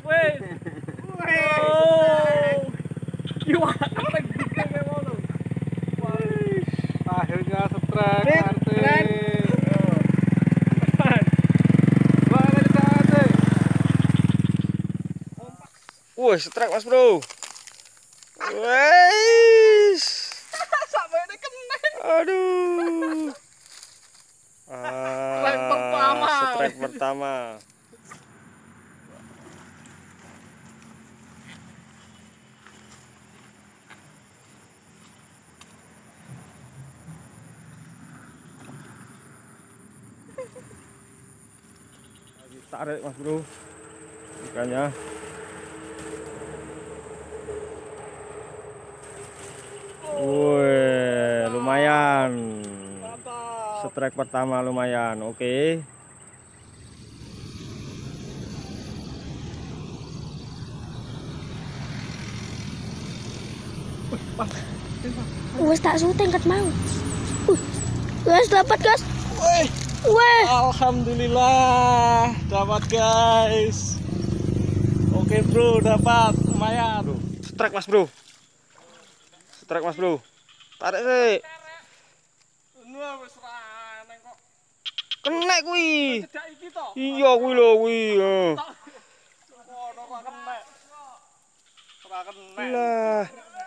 Wes. Oh. Gila, apa gede memang lu. Akhirnya setrek Keren. RT. Keren. Wih, setrek Mas Bro. Wes. Sampai ini kena. Aduh. Strike pertama. Strike pertama. Lagi tarik Mas Bro ikannya. Wih, lumayan. Strike pertama lumayan. Oke. Wes tak syuting ket mau. Guys dapat guys. Wih. Weh. Alhamdulillah dapat guys. Oke bro, dapat lumayan. Strike Mas Bro. Strike Mas Bro. Tarik sih. Kena kuwi. Iya kuwi lho kuwi. Lah.